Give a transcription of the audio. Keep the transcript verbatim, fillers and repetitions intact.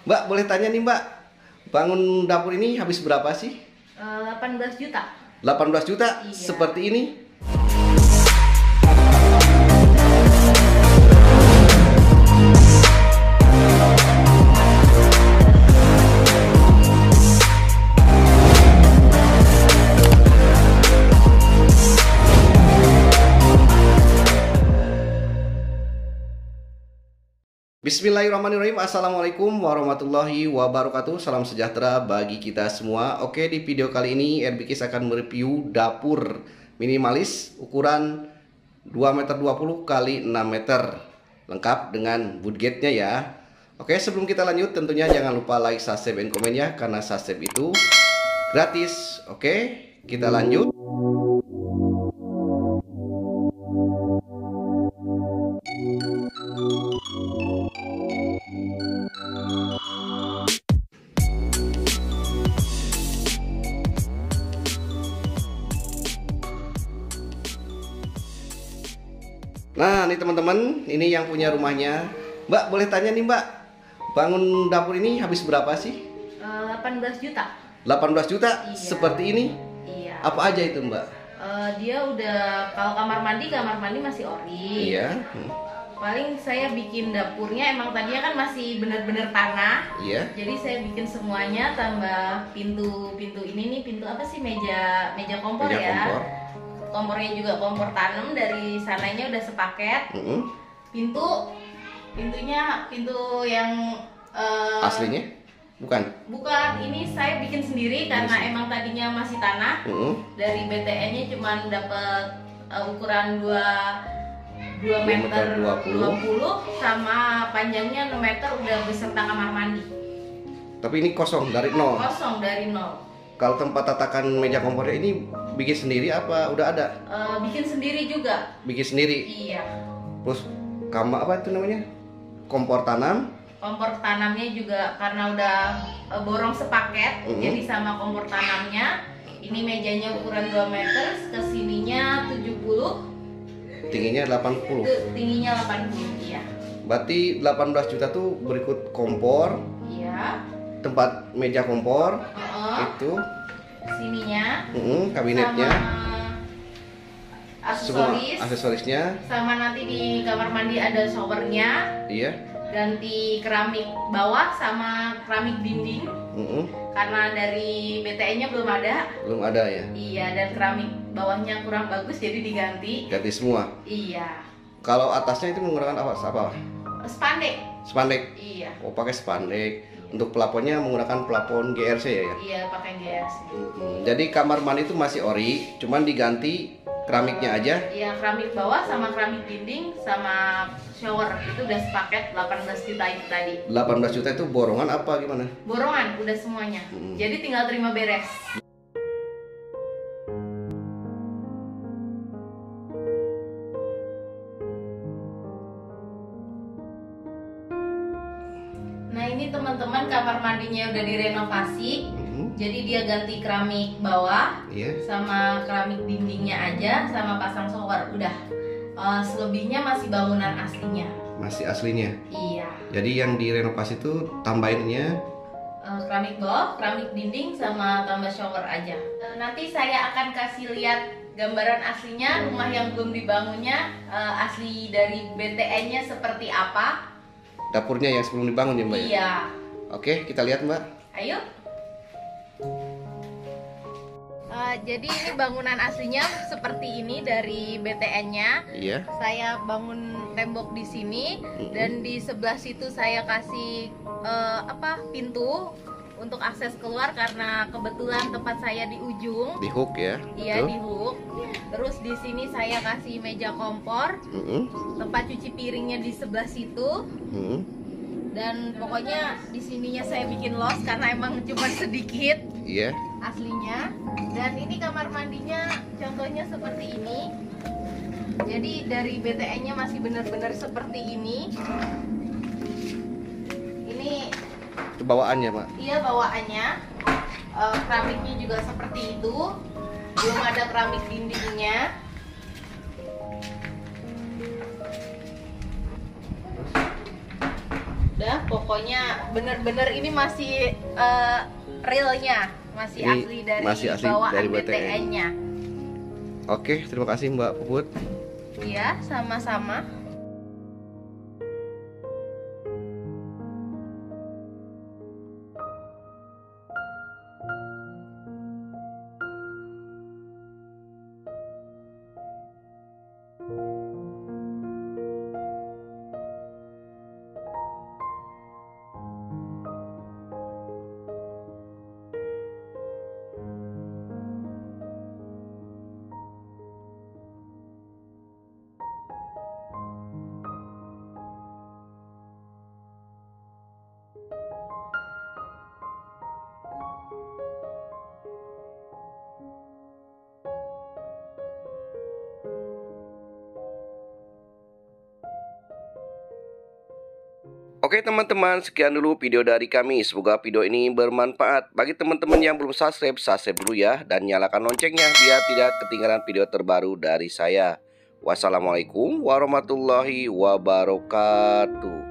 Mbak, boleh tanya nih Mbak, bangun dapur ini habis berapa sih? Uh, delapan belas juta. delapan belas juta? Iya. Seperti ini? Bismillahirrahmanirrahim. Assalamualaikum warahmatullahi wabarakatuh. Salam sejahtera bagi kita semua. Oke, di video kali ini Erbikis akan mereview dapur minimalis ukuran dua meter dua puluh kali enam meter, lengkap dengan woodgate-nya ya. Oke, sebelum kita lanjut tentunya jangan lupa like, subscribe, dan komen ya, karena subscribe itu gratis. Oke, kita lanjut. Nah, nih teman-teman, ini yang punya rumahnya. Mbak, boleh tanya nih Mbak, bangun dapur ini habis berapa sih? Uh, delapan belas juta. delapan belas juta? Iya. Seperti ini? Iya. Apa aja itu Mbak? Uh, dia udah, kalau kamar mandi, kamar mandi masih ori. Iya. Hmm. Paling saya bikin dapurnya, emang tadinya kan masih bener-bener tanah. Iya. Jadi saya bikin semuanya, tambah pintu-pintu ini nih, pintu apa sih, meja meja kompor Meja ya. kompor. Kompornya juga kompor tanam, dari sananya udah sepaket. Mm -hmm. Pintu, pintunya pintu yang uh, aslinya? Bukan? Bukan, ini saya bikin sendiri karena Yes. emang tadinya masih tanah. Mm -hmm. Dari B T N-nya cuma dapat uh, ukuran dua meter dua puluh sama panjangnya enam meter, udah beserta kamar mandi. Tapi ini kosong dari nol. Kosong dari nol. Kalau tempat tatakan meja kompornya ini bikin sendiri apa udah ada? Uh, bikin sendiri juga. Bikin sendiri. Iya. Terus kamar apa itu namanya? Kompor tanam. Kompor tanamnya juga karena udah uh, borong sepaket, Mm-hmm. jadi sama kompor tanamnya. Ini mejanya ukuran dua meter, kesininya tujuh puluh, Tingginya delapan puluh. ke tingginya delapan puluh, iya. Berarti delapan belas juta tuh berikut kompor, Iya. tempat meja kompor, Uh-uh. itu, Sininya mm, kabinetnya, sama semua aksesoris, aksesorisnya, sama nanti di kamar mandi ada showernya, iya, ganti keramik bawah sama keramik dinding. mm, Karena dari B T N-nya belum ada. belum ada ya. Iya, dan keramik bawahnya kurang bagus jadi diganti. Ganti semua. Iya. Kalau atasnya itu menggunakan apa? Apa? Spandek. Spandek. Iya. Oh, pakai spandek. Untuk pelafonnya menggunakan pelafon G R C ya? Ya? Iya, pakai G R C. Hmm, jadi kamar mandi itu masih ori, cuman diganti keramiknya aja. Iya, keramik bawah sama keramik dinding sama shower itu udah sepaket delapan belas juta itu tadi. delapan belas juta itu borongan apa gimana? Borongan udah semuanya. Hmm. Jadi tinggal terima beres. Nah, ini teman-teman kamar mandinya udah direnovasi. Hmm, Jadi dia ganti keramik bawah iya. sama keramik dindingnya aja sama pasang shower udah. Uh, selebihnya masih bangunan aslinya. Masih aslinya. Iya. Jadi yang direnovasi itu tambahinnya Uh, keramik bawah, keramik dinding sama tambah shower aja. Uh, nanti saya akan kasih lihat gambaran aslinya rumah yang belum dibangunnya, uh, asli dari B T N-nya seperti apa. dapurnya yang sebelum dibangun ya Mbak ya? Iya. Oke, kita lihat Mbak. Ayo. Uh, jadi ini bangunan aslinya seperti ini dari B T N-nya. Iya. Saya bangun tembok di sini dan di sebelah situ saya kasih uh, apa pintu untuk akses keluar karena kebetulan tempat saya di ujung. Di hook ya? Iya, Betul. di hook. Terus di sini saya kasih meja kompor, Mm-mm. tempat cuci piringnya di sebelah situ. Mm-mm. Dan pokoknya di sininya saya bikin los karena emang cuma sedikit Iya. aslinya. Dan ini kamar mandinya contohnya seperti ini. Jadi dari B T N-nya masih benar-benar seperti ini. Ini Itu bawaannya Mbak. iya bawaannya. Uh, keramiknya juga seperti itu. Belum ada keramik dindingnya. Udah, pokoknya bener-bener ini masih uh, realnya, masih Ini asli dari masih asli bawaan dari B T N-nya. Oke, terima kasih Mbak Puput. Iya, sama-sama. Oke teman-teman, sekian dulu video dari kami. Semoga video ini bermanfaat. Bagi teman-teman yang belum subscribe, subscribe dulu ya. Dan nyalakan loncengnya biar tidak ketinggalan video terbaru dari saya. Wassalamualaikum warahmatullahi wabarakatuh.